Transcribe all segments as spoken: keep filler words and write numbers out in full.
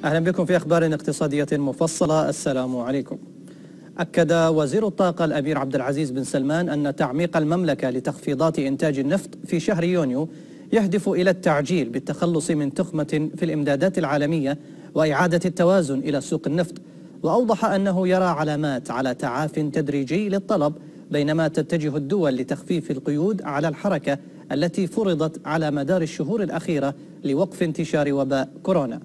أهلا بكم في أخبار اقتصادية مفصلة. السلام عليكم. أكد وزير الطاقة الأمير عبد العزيز بن سلمان أن تعميق المملكة لتخفيضات إنتاج النفط في شهر يونيو يهدف إلى التعجيل بالتخلص من تخمة في الإمدادات العالمية وإعادة التوازن إلى سوق النفط، وأوضح أنه يرى علامات على تعاف تدريجي للطلب بينما تتجه الدول لتخفيف القيود على الحركة التي فرضت على مدار الشهور الأخيرة لوقف انتشار وباء كورونا.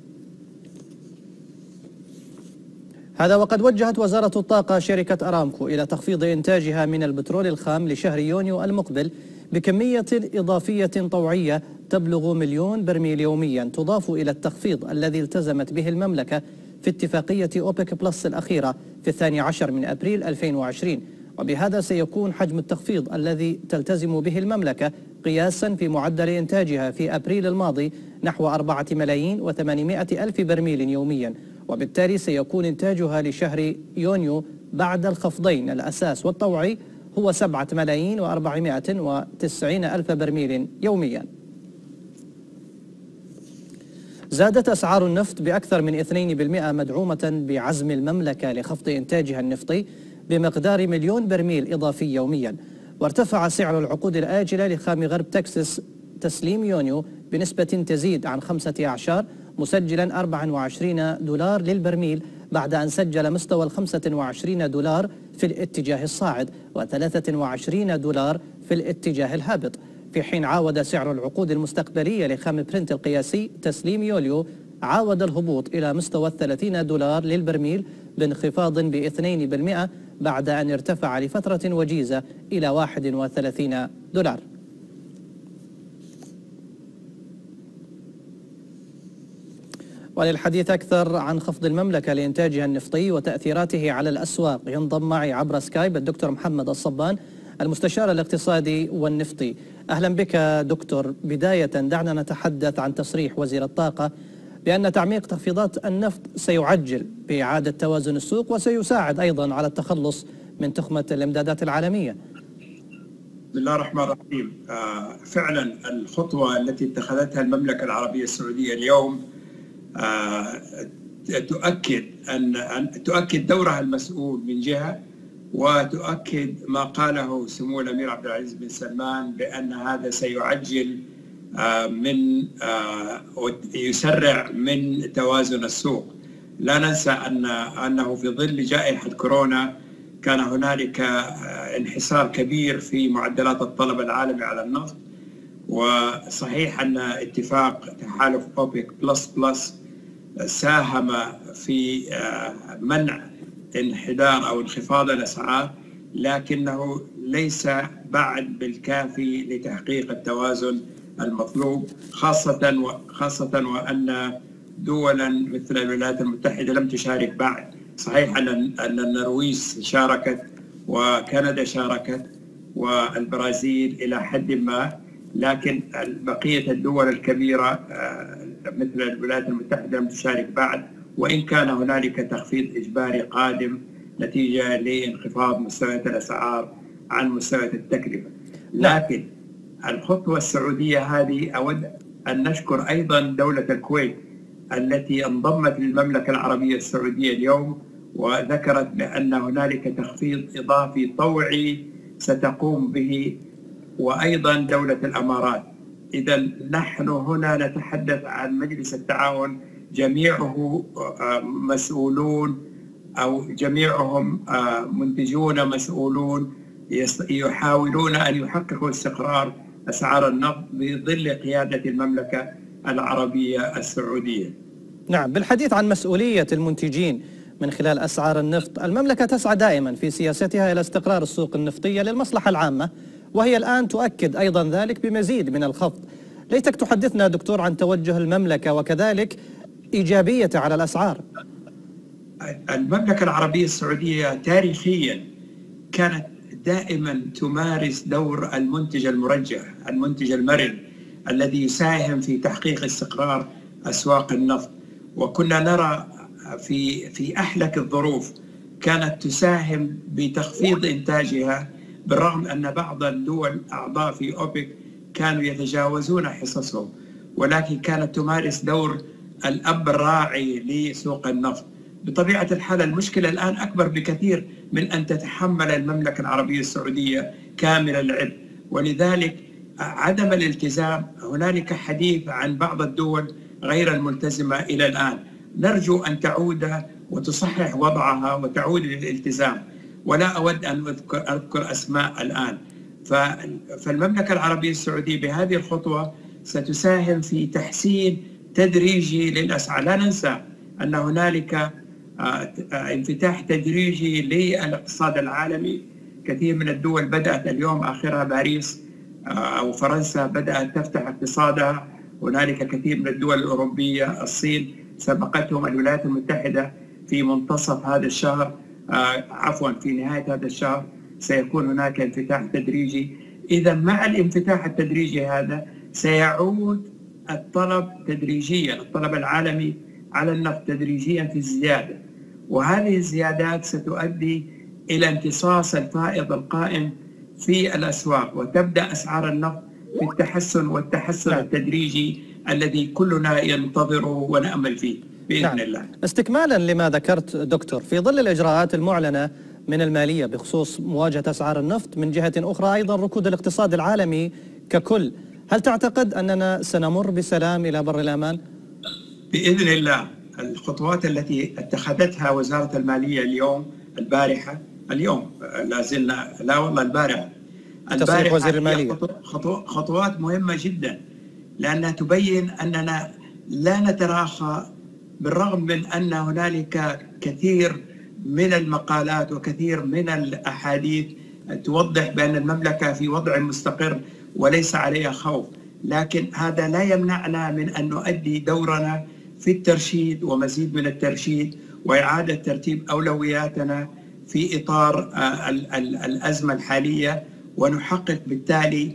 هذا وقد وجهت وزارة الطاقة شركة أرامكو إلى تخفيض إنتاجها من البترول الخام لشهر يونيو المقبل بكمية إضافية طوعية تبلغ مليون برميل يوميا، تضاف إلى التخفيض الذي التزمت به المملكة في اتفاقية أوبك بلس الأخيرة في الثاني عشر من أبريل ألفين وعشرين، وبهذا سيكون حجم التخفيض الذي تلتزم به المملكة قياسا في معدل إنتاجها في أبريل الماضي نحو أربعة ملايين وثمانمائة ألف برميل يوميا، وبالتالي سيكون إنتاجها لشهر يونيو بعد الخفضين الأساس والطوعي هو سبعة ملايين وأربعمائة وتسعين ألف برميل يوميا. زادت أسعار النفط بأكثر من اثنين بالمئة مدعومة بعزم المملكة لخفض إنتاجها النفطي بمقدار مليون برميل إضافي يوميا، وارتفع سعر العقود الآجلة لخام غرب تكساس تسليم يونيو بنسبة تزيد عن خمسة أعشار مسجلا أربعة وعشرين دولار للبرميل بعد أن سجل مستوى الخمسة وعشرين دولار في الاتجاه الصاعد وثلاثة وعشرين دولار في الاتجاه الهابط، في حين عاود سعر العقود المستقبلية لخام برنت القياسي تسليم يوليو عاود الهبوط إلى مستوى الثلاثين دولار للبرميل بانخفاض باثنين بالمئة بعد أن ارتفع لفترة وجيزة إلى واحد وثلاثين دولار. وللحديث أكثر عن خفض المملكة لإنتاجها النفطي وتأثيراته على الأسواق ينضم معي عبر سكايب الدكتور محمد الصبان المستشار الاقتصادي والنفطي. أهلا بك دكتور. بداية دعنا نتحدث عن تصريح وزير الطاقة بأن تعميق تخفيضات النفط سيعجل بإعادة توازن السوق وسيساعد أيضا على التخلص من تخمة الإمدادات العالمية. بسم الله الرحمن الرحيم. آه فعلا الخطوة التي اتخذتها المملكة العربية السعودية اليوم آه تؤكد أن, أن تؤكد دورها المسؤول من جهة، وتؤكد ما قاله سمو الأمير عبد العزيز بن سلمان بأن هذا سيعجل آه من آه ويسرع من توازن السوق. لا ننسى أن أنه في ظل جائحة كورونا كان هنالك انحسار كبير في معدلات الطلب العالمي على النفط، وصحيح أن اتفاق تحالف أوبك بلس بلس ساهم في منع انحدار أو انخفاض الأسعار، لكنه ليس بعد بالكافي لتحقيق التوازن المطلوب، خاصة خاصة وأن دولا مثل الولايات المتحدة لم تشارك بعد. صحيح أن أن النرويج شاركت وكندا شاركت والبرازيل إلى حد ما، لكن بقية الدول الكبيرة مثل الولايات المتحدة لم تشارك بعد، وإن كان هنالك تخفيض إجباري قادم نتيجة لانخفاض مستويات الأسعار عن مستويات التكلفة. لكن الخطوة السعودية هذه أود أن نشكر أيضا دولة الكويت التي انضمت للمملكة العربية السعودية اليوم، وذكرت بأن هنالك تخفيض إضافي طوعي ستقوم به، وأيضا دولة الأمارات. إذا نحن هنا نتحدث عن مجلس التعاون جميعه مسؤولون أو جميعهم منتجون مسؤولون يحاولون أن يحققوا استقرار أسعار النفط بظل قيادة المملكة العربية السعودية. نعم، بالحديث عن مسؤولية المنتجين من خلال أسعار النفط، المملكة تسعى دائما في سياستها إلى استقرار السوق النفطية للمصلحة العامة، وهي الآن تؤكد أيضا ذلك بمزيد من الخفض. ليتك تحدثنا دكتور عن توجه المملكة وكذلك إيجابيته على الأسعار. المملكة العربية السعودية تاريخيا كانت دائما تمارس دور المنتج المرجح، المنتج المرن الذي يساهم في تحقيق استقرار أسواق النفط، وكنا نرى في في أحلك الظروف كانت تساهم بتخفيض إنتاجها، بالرغم أن بعض الدول أعضاء في أوبك كانوا يتجاوزون حصصهم، ولكن كانت تمارس دور الأب الراعي لسوق النفط. بطبيعة الحال المشكلة الآن أكبر بكثير من أن تتحمل المملكة العربية السعودية كامل العبء، ولذلك عدم الالتزام، هنالك حديث عن بعض الدول غير الملتزمة إلى الآن، نرجو أن تعود وتصحح وضعها وتعود للالتزام، ولا أود أن أذكر, أذكر أسماء الآن. فالمملكة العربية السعودية بهذه الخطوة ستساهم في تحسين تدريجي للأسعار. لا ننسى أن هنالك انفتاح تدريجي للاقتصاد العالمي، كثير من الدول بدأت اليوم آخرها باريس أو فرنسا بدأت تفتح اقتصادها، هنالك كثير من الدول الأوروبية، الصين سبقتهم، الولايات المتحدة في منتصف هذا الشهر عفوا في نهاية هذا الشهر سيكون هناك انفتاح تدريجي. إذا مع الانفتاح التدريجي هذا سيعود الطلب تدريجيا، الطلب العالمي على النفط تدريجيا في الزيادة، وهذه الزيادات ستؤدي إلى امتصاص الفائض القائم في الأسواق، وتبدأ أسعار النفط في التحسن والتحسن التدريجي الذي كلنا ينتظره ونأمل فيه بإذن نعم. الله. استكمالا لما ذكرت دكتور، في ظل الإجراءات المعلنة من المالية بخصوص مواجهة أسعار النفط، من جهة أخرى أيضا ركود الاقتصاد العالمي ككل، هل تعتقد أننا سنمر بسلام إلى بر الأمان؟ بإذن الله. الخطوات التي اتخذتها وزارة المالية اليوم البارحة اليوم لا زلنا لا والله البارحة البارحة وزير المالية خطو خطوات مهمة جدا، لأنها تبين أننا لا نتراخى، بالرغم من أن هنالك كثير من المقالات وكثير من الأحاديث توضح بأن المملكة في وضع مستقر وليس عليها خوف، لكن هذا لا يمنعنا من أن نؤدي دورنا في الترشيد ومزيد من الترشيد وإعادة ترتيب أولوياتنا في إطار الأزمة الحالية، ونحقق بالتالي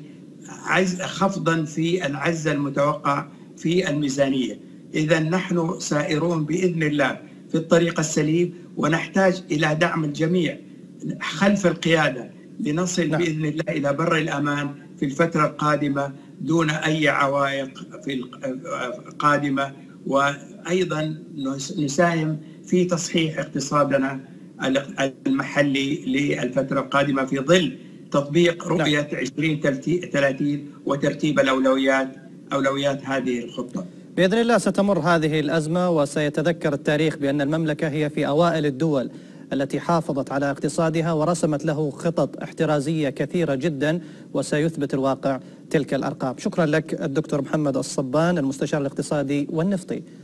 خفضا في العجز المتوقع في الميزانية. إذا نحن سائرون بإذن الله في الطريق السليم، ونحتاج إلى دعم الجميع خلف القيادة لنصل نعم. بإذن الله إلى بر الأمان في الفترة القادمة دون أي عوائق في القادمة، وأيضا نساهم في تصحيح اقتصادنا المحلي للفترة القادمة في ظل تطبيق رؤية عشرين ثلاثين وترتيب الأولويات أولويات هذه الخطة. بإذن الله ستمر هذه الأزمة، وسيتذكر التاريخ بأن المملكة هي في أوائل الدول التي حافظت على اقتصادها ورسمت له خطط احترازية كثيرة جدا، وسيثبت الواقع تلك الأرقام. شكرا لك الدكتور محمد الصبان، المستشار الاقتصادي والنفطي.